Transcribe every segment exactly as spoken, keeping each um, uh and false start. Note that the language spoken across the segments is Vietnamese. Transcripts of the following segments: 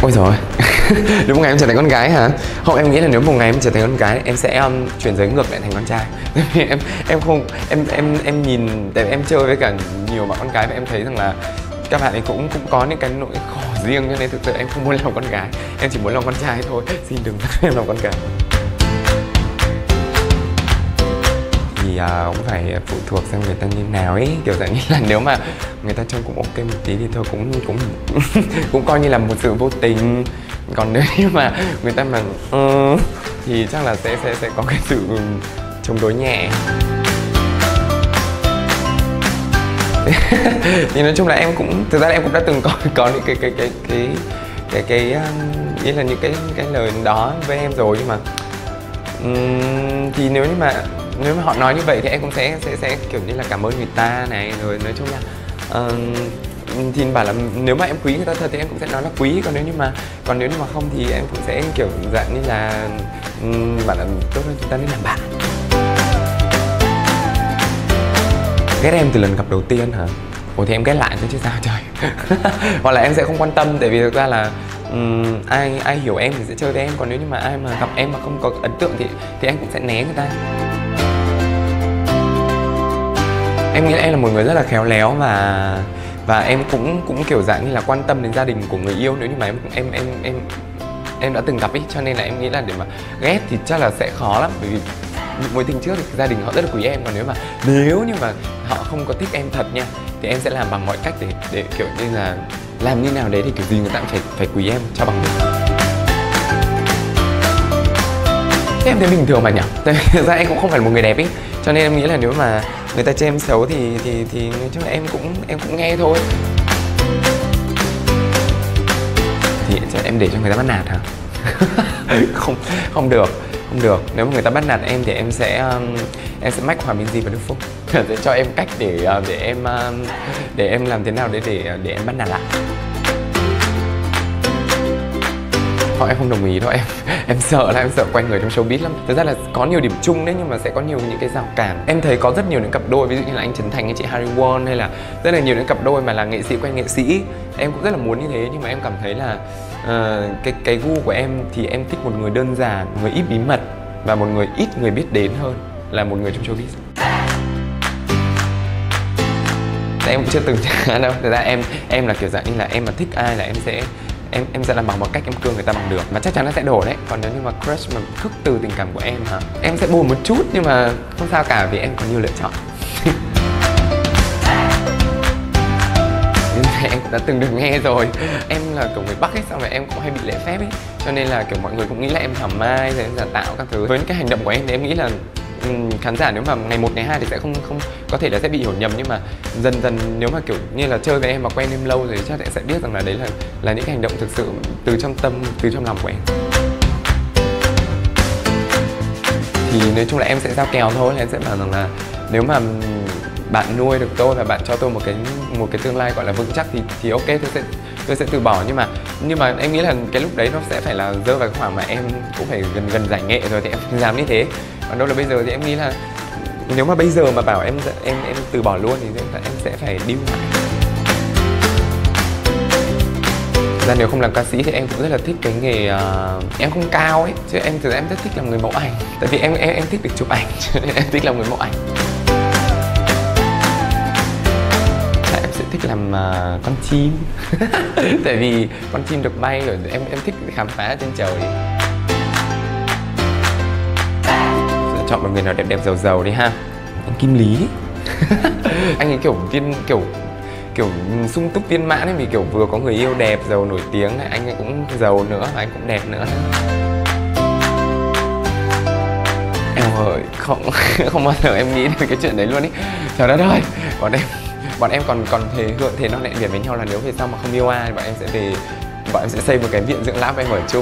Ôi rồi. Nếu một ngày em trở thành con gái hả? Không, em nghĩ là nếu một ngày em trở thành con gái em sẽ um, chuyển giới ngược lại thành con trai. em em không em em em nhìn, tại vì em chơi với cả nhiều bạn con gái và em thấy rằng là các bạn ấy cũng cũng có những cái nỗi khổ riêng, cho nên thực sự em không muốn làm con gái, em chỉ muốn làm con trai thôi. Xin đừng bắt em làm con gái. Thì uh, cũng phải phụ thuộc xem người ta như nào ấy, kiểu dạng như là nếu mà người ta trông cũng ok một tí thì thôi cũng cũng cũng coi như là một sự vô tình. Còn nếu như mà người ta mà uh, thì chắc là sẽ sẽ sẽ có cái sự chống đối nhẹ. Thì nói chung là em cũng, thực ra là em cũng đã từng có có những cái cái cái cái cái cái um, ý là những cái cái lời đó với em rồi, nhưng mà um, thì nếu như mà nếu mà họ nói như vậy thì em cũng sẽ sẽ sẽ kiểu như là cảm ơn người ta này, rồi nói chung là uh, thì bảo là nếu mà em quý người ta thật thì em cũng sẽ nói là quý, còn nếu như mà còn nếu như mà không thì em cũng sẽ kiểu dạng như là um, bảo là tốt hơn chúng ta nên làm bạn. Ghét em từ lần gặp đầu tiên hả? Ủa thì em ghét lại thôi chứ sao trời. Hoặc là em sẽ không quan tâm, tại vì thực ra là um, ai ai hiểu em thì sẽ chơi với em, còn nếu như mà ai mà gặp em mà không có ấn tượng thì thì em cũng sẽ né người ta. Em nghĩ là em là một người rất là khéo léo và và em cũng cũng kiểu dạng như là quan tâm đến gia đình của người yêu, nếu như mà em em em em em đã từng gặp ý, cho nên là em nghĩ là để mà ghét thì chắc là sẽ khó lắm, bởi vì mối tình trước thì gia đình họ rất là quý em, còn nếu mà nếu như mà họ không có thích em thật nha thì em sẽ làm bằng mọi cách để để kiểu như là làm như nào đấy thì kiểu gì người ta cũng phải phải quý em cho bằng được. Thế em thấy bình thường mà nhỉ? Tại vì thực ra em cũng không phải là một người đẹp ý, cho nên em nghĩ là nếu mà người ta chê em xấu thì thì thì nói chung là em cũng em cũng nghe thôi. Thì em để cho người ta bắt nạt hả? không không được không được. Nếu mà người ta bắt nạt em thì em sẽ um, em sẽ mách Hòa Minzy và Đức Phúc sẽ cho em cách để để em um, để em làm thế nào để để để em bắt nạt lại. Họ em không đồng ý đâu, em em sợ là em sợ quanh người trong showbiz lắm. Thực ra là có nhiều điểm chung đấy, nhưng mà sẽ có nhiều những cái rào cản. Em thấy có rất nhiều những cặp đôi, ví dụ như là anh Trấn Thành hay chị Harry Won, hay là rất là nhiều những cặp đôi mà là nghệ sĩ quen nghệ sĩ. Em cũng rất là muốn như thế, nhưng mà em cảm thấy là uh, cái cái gu của em thì em thích một người đơn giản, người ít bí mật và một người ít người biết đến hơn là một người trong showbiz. Em cũng chưa từng trả đâu. Thực ra em em là kiểu dạng như là em mà thích ai là em sẽ em em sẽ làm bằng một cách em cưa người ta bằng được, mà chắc chắn nó sẽ đổ đấy. Còn nếu như mà crush mà khước từ tình cảm của em hả, em sẽ buồn một chút nhưng mà không sao cả, vì em có nhiều lựa chọn. Em cũng đã từng được nghe rồi, em là kiểu người Bắc ấy, xong rồi em cũng hay bị lễ phép ấy, cho nên là kiểu mọi người cũng nghĩ là em thảo mai rồi em giả tạo các thứ. Với những cái hành động của em thì em nghĩ là um, khán giả nếu mà ngày một ngày hai thì sẽ không không có thể là sẽ bị hiểu nhầm, nhưng mà dần dần nếu mà kiểu như là chơi với em mà quen em lâu rồi chắc sẽ biết rằng là đấy là là những cái hành động thực sự từ trong tâm, từ trong lòng của em. Thì nói chung là em sẽ giao kèo thôi, là em sẽ bảo rằng là nếu mà bạn nuôi được tôi và bạn cho tôi một cái một cái tương lai gọi là vững chắc thì thì ok, tôi sẽ tôi sẽ từ bỏ. Nhưng mà nhưng mà em nghĩ là cái lúc đấy nó sẽ phải là rơi vào cái khoảng mà em cũng phải gần gần giải nghệ rồi thì em không dám như thế. Còn đâu là bây giờ thì em nghĩ là nếu mà bây giờ mà bảo em em em từ bỏ luôn thì em sẽ phải điêu lại. Ra nếu không làm ca sĩ thì em cũng rất là thích cái nghề uh, em không cao ấy, chứ em thực ra em rất thích làm người mẫu ảnh, tại vì em em em thích được chụp ảnh, cho nên em thích làm người mẫu ảnh. Em sẽ thích làm uh, con chim. Tại vì con chim được bay rồi, em em thích khám phá trên trời. Chọn một người nào đẹp đẹp giàu giàu đi ha. Anh Kim Lý. Anh ấy kiểu viên kiểu kiểu sung túc viên mãn ấy, vì kiểu vừa có người yêu đẹp, giàu, nổi tiếng này, anh ấy cũng giàu nữa và anh cũng đẹp nữa. Em ơi, không không bao giờ em nghĩ đến cái chuyện đấy luôn ý. Trời đất ơi, bọn em bọn em còn còn thề gượng thề non hẹn biển với nhau là nếu về sau mà không yêu ai, bọn em sẽ về bọn em sẽ xây một cái viện dưỡng lão và em ở chung.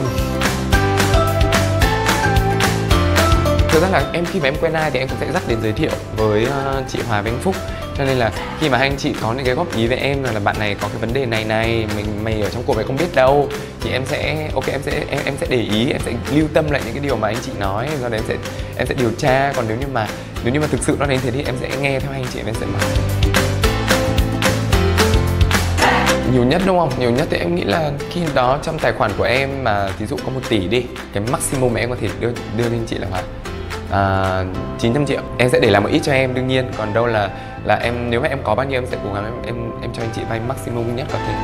Thực ra là em khi mà em quen ai thì em cũng sẽ dắt đến giới thiệu với uh, chị Hòa và anh Phúc. Cho nên là khi mà hai anh chị có những cái góp ý với em là bạn này có cái vấn đề này này, mình mày ở trong cuộc mày không biết đâu, thì em sẽ ok em sẽ em, em sẽ để ý, em sẽ lưu tâm lại những cái điều mà anh chị nói, do đấy em sẽ em sẽ điều tra. Còn nếu như mà nếu như mà thực sự nó đến thế thì em sẽ nghe theo anh chị, em sẽ bảo. Nhiều nhất đúng không? Nhiều nhất thì em nghĩ là khi đó trong tài khoản của em mà ví dụ có một tỷ đi, cái maximum mà em có thể đưa đưa lên chị là khoảng à, chín trăm triệu. Em sẽ để làm một ít cho em đương nhiên, còn đâu là là em nếu mà em có bao nhiêu em sẽ cố gắng em em, em cho anh chị vay maximum nhất có thể.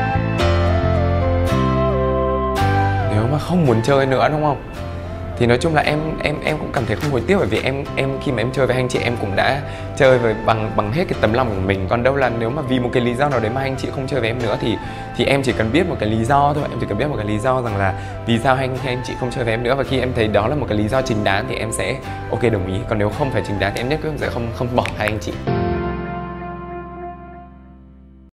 Nếu mà không muốn chơi nữa đúng không? Thì nói chung là em em em cũng cảm thấy không hối tiếc, bởi vì em em khi mà em chơi với anh chị em cũng đã chơi với bằng bằng hết cái tấm lòng của mình. Còn đâu là nếu mà vì một cái lý do nào đấy mà anh chị không chơi với em nữa thì thì em chỉ cần biết một cái lý do thôi, em chỉ cần biết một cái lý do rằng là vì sao anh anh chị không chơi với em nữa, và khi em thấy đó là một cái lý do chính đáng thì em sẽ ok đồng ý. Còn nếu không phải chính đáng thì em nhất quyết sẽ không không bỏ hai anh chị.